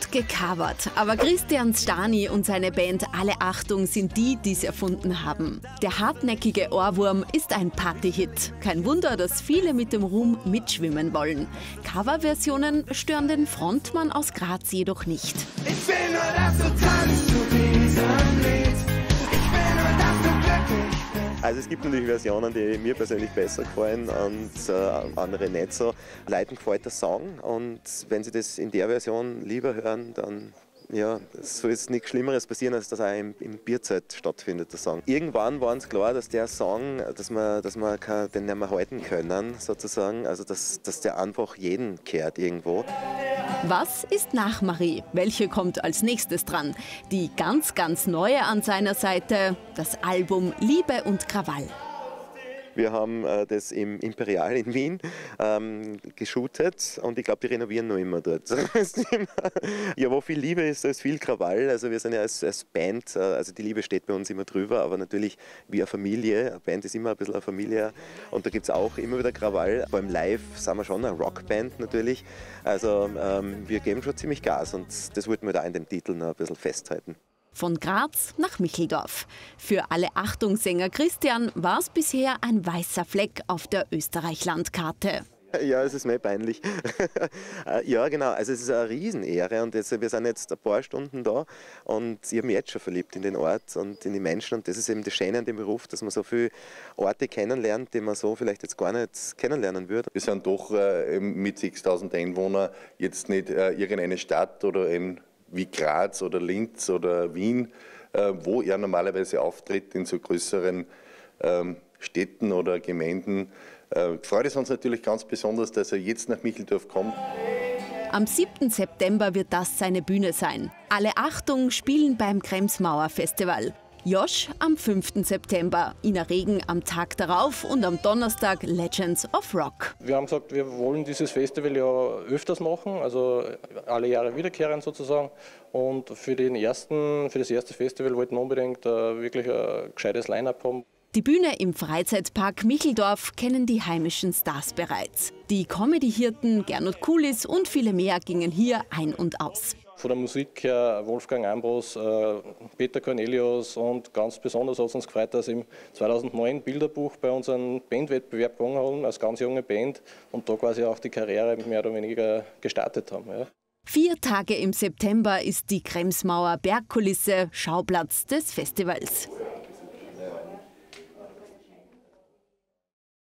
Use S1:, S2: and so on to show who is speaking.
S1: Hart gecovert, aber Christian Stani und seine Band Alle Achtung sind die es erfunden haben. Der hartnäckige Ohrwurm ist ein Partyhit. Kein Wunder, dass viele mit dem Ruhm mitschwimmen wollen. Coverversionen stören den Frontmann aus Graz jedoch nicht.
S2: Ich will nur, dass du tanzt zu diesem Lied. Ich will nur, dass du glücklich bist.
S3: Also es gibt natürlich Versionen, die mir persönlich besser gefallen und andere nicht so. Leuten gefällt der Song und wenn sie das in der Version lieber hören, dann ja, es soll jetzt nichts Schlimmeres passieren, als dass er im Bierzelt stattfindet, der Song. Irgendwann war uns klar, dass der Song, dass wir den nicht mehr halten können, sozusagen. Also dass der einfach jeden kehrt irgendwo.
S1: Was ist nach Marie? Welche kommt als nächstes dran? Die ganz neue an seiner Seite, das Album Liebe und Krawall.
S3: Wir haben das im Imperial in Wien geshootet und ich glaube, die renovieren noch immer dort. Ja, wo viel Liebe ist, da ist viel Krawall. Also wir sind ja als Band, also die Liebe steht bei uns immer drüber, aber natürlich wie eine Familie. Eine Band ist immer ein bisschen eine Familie und da gibt es auch immer wieder Krawall. Beim Live sind wir schon eine Rockband natürlich. Also wir geben schon ziemlich Gas und das wollten wir da in dem Titel noch ein bisschen festhalten.
S1: Von Graz nach Micheldorf. Für Alle Achtung-Sänger Christian war es bisher ein weißer Fleck auf der Österreich-Landkarte.
S3: Ja, es ist mir peinlich. Ja, genau. Also es ist eine Riesenehre und wir sind jetzt ein paar Stunden da und ich habe mich jetzt schon verliebt in den Ort und in die Menschen und das ist eben das Schöne an dem Beruf, dass man so viele Orte kennenlernt, die man so vielleicht jetzt gar nicht kennenlernen würde.
S4: Wir sind doch mit 6.000 Einwohnern jetzt nicht irgendeine Stadt oder ein wie Graz oder Linz oder Wien, wo er normalerweise auftritt in so größeren Städten oder Gemeinden. Freut es uns natürlich ganz besonders, dass er jetzt nach Micheldorf kommt.
S1: Am 7. September wird das seine Bühne sein. Alle Achtung spielen beim Kremsmauer Festival. Josh am 5. September, Ina Regen am Tag darauf und am Donnerstag Legends of Rock.
S5: Wir haben gesagt, wir wollen dieses Festival ja öfters machen, also alle Jahre wiederkehren sozusagen. Und für das erste Festival wollten wir unbedingt wirklich ein gescheites Line-Up haben.
S1: Die Bühne im Freizeitpark Micheldorf kennen die heimischen Stars bereits. Die Comedy-Hirten Gernot Kulis und viele mehr gingen hier ein und aus.
S5: Von der Musik her Wolfgang Ambros, Peter Cornelius und ganz besonders hat es uns gefreut, dass im 2009 Bilderbuch bei unserem Bandwettbewerb gewonnen haben, als ganz junge Band und da quasi auch die Karriere mehr oder weniger gestartet haben. Ja.
S1: 4 Tage im September ist die Kremsmauer Bergkulisse Schauplatz des Festivals.